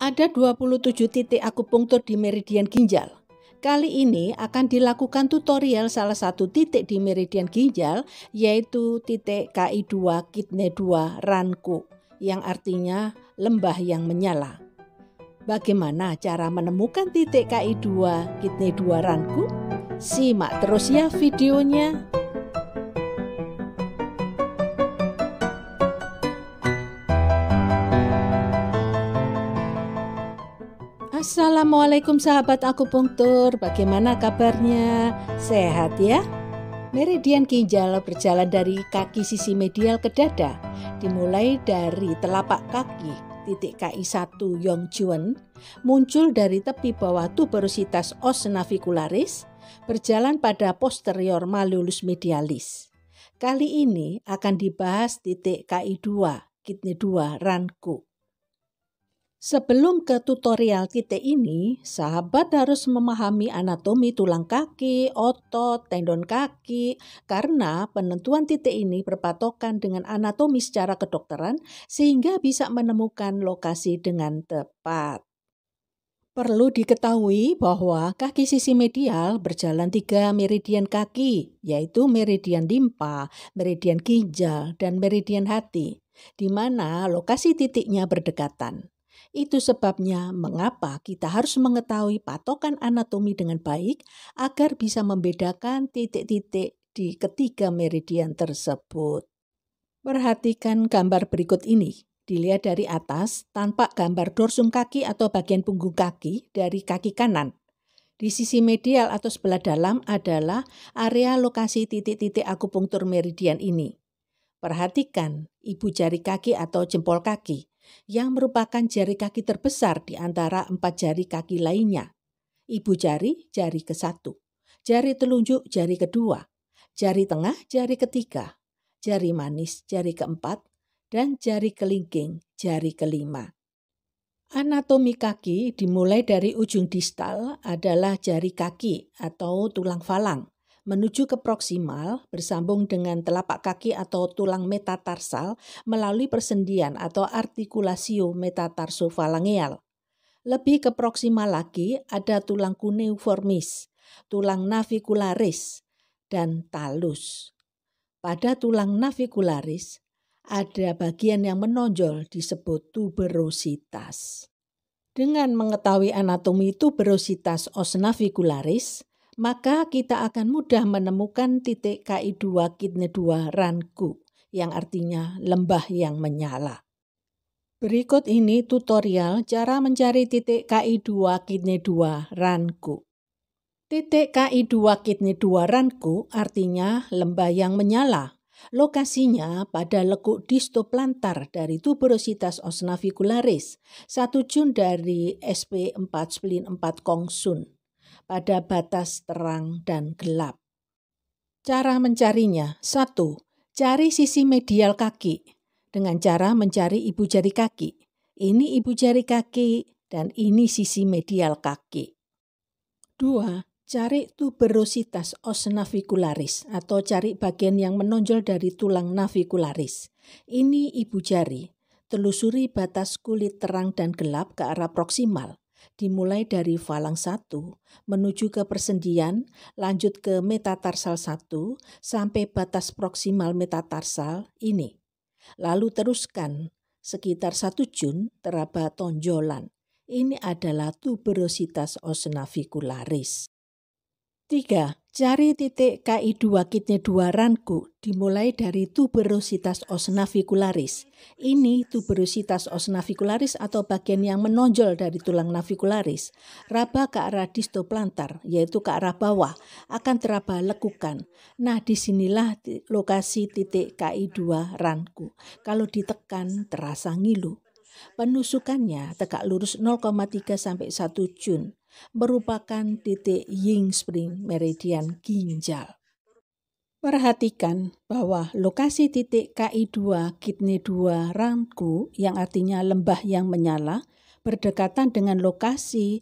Ada 27 titik akupunktur di meridian ginjal. Kali ini akan dilakukan tutorial salah satu titik di meridian ginjal, yaitu titik KI2 Kidney 2 Ranku, yang artinya lembah yang menyala. Bagaimana cara menemukan titik KI2 Kidney 2 Ranku? Simak terus ya videonya. Assalamualaikum sahabat akupunktur, bagaimana kabarnya? Sehat ya? Meridian ginjal berjalan dari kaki sisi medial ke dada, dimulai dari telapak kaki, titik KI1 Yongchuan, muncul dari tepi bawah tuberositas os navicularis, berjalan pada posterior malleolus medialis. Kali ini akan dibahas titik KI2, Kidney 2 Ranku. Sebelum ke tutorial titik ini, sahabat harus memahami anatomi tulang kaki, otot, tendon kaki, karena penentuan titik ini berpatokan dengan anatomi secara kedokteran sehingga bisa menemukan lokasi dengan tepat. Perlu diketahui bahwa kaki sisi medial berjalan 3 meridian kaki, yaitu meridian limpa, meridian ginjal, dan meridian hati, di mana lokasi titiknya berdekatan. Itu sebabnya mengapa kita harus mengetahui patokan anatomi dengan baik agar bisa membedakan titik-titik di ketiga meridian tersebut. Perhatikan gambar berikut ini. Dilihat dari atas, tampak gambar dorsum kaki atau bagian punggung kaki dari kaki kanan. Di sisi medial atau sebelah dalam adalah area lokasi titik-titik akupunktur meridian ini. Perhatikan ibu jari kaki atau jempol kaki, yang merupakan jari kaki terbesar di antara 4 jari kaki lainnya. Ibu jari, jari ke-1, jari telunjuk, jari kedua, jari tengah, jari ketiga, jari manis, jari ke-4, dan jari kelingking, jari ke-5. Anatomi kaki dimulai dari ujung distal adalah jari kaki atau tulang falang, menuju ke proksimal bersambung dengan telapak kaki atau tulang metatarsal melalui persendian atau artikulasio metatarsofalangeal. Lebih ke proksimal lagi ada tulang cuneiformis, tulang navicularis, dan talus. Pada tulang navicularis ada bagian yang menonjol disebut tuberositas. Dengan mengetahui anatomi tuberositas os navicularis, maka kita akan mudah menemukan titik KI2 Kidney 2 Ranku, yang artinya lembah yang menyala. Berikut ini tutorial cara mencari titik KI2 Kidney 2 Ranku. Titik KI2 Kidney 2 Ranku artinya lembah yang menyala. Lokasinya pada lekuk distoplantar dari tuberositas os navicularis, 1 jun dari SP4 splin 4 Kongsun, pada batas terang dan gelap. Cara mencarinya: 1. Cari sisi medial kaki dengan cara mencari ibu jari kaki. Ini ibu jari kaki dan ini sisi medial kaki. 2. Cari tuberositas os navicularis atau cari bagian yang menonjol dari tulang navicularis. Ini ibu jari. Telusuri batas kulit terang dan gelap ke arah proksimal. Dimulai dari falang 1 menuju ke persendian, lanjut ke metatarsal 1 sampai batas proksimal metatarsal ini. Lalu teruskan sekitar 1 jun teraba tonjolan. Ini adalah tuberositas os navicularis. 3. Cari titik KI2 Kidney 2 Ranku dimulai dari tuberositas os navicularis. Ini tuberositas os navicularis atau bagian yang menonjol dari tulang navicularis. Raba ke arah distoplantar, yaitu ke arah bawah, akan teraba lekukan. Nah, disinilah lokasi titik KI2 Ranku. Kalau ditekan terasa ngilu. Penusukannya tegak lurus 0,3 sampai 1 jun. Merupakan titik Ying Spring meridian ginjal. Perhatikan bahwa lokasi titik KI2 Kidney 2 Ranku, yang artinya lembah yang menyala, berdekatan dengan lokasi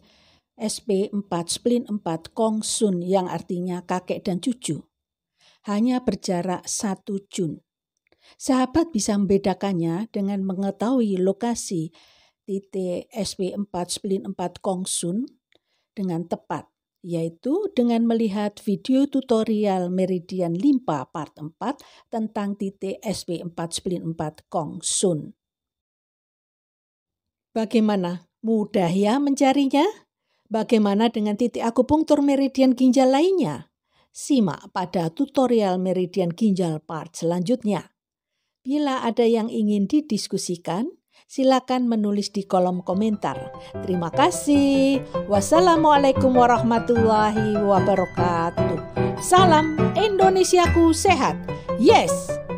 SP4 splin 4 Kongsun, yang artinya kakek dan cucu. Hanya berjarak 1 jun. Sahabat bisa membedakannya dengan mengetahui lokasi titik SP4 splin 4 Kongsun dengan tepat, yaitu dengan melihat video tutorial meridian limpa part 4 tentang titik SP4 splin 4 Kongsun. Bagaimana? Mudah ya mencarinya? Bagaimana dengan titik akupunktur meridian ginjal lainnya? Simak pada tutorial meridian ginjal part selanjutnya. Bila ada yang ingin didiskusikan, silakan menulis di kolom komentar. Terima kasih. Wassalamualaikum warahmatullahi wabarakatuh. Salam Indonesiaku sehat. Yes!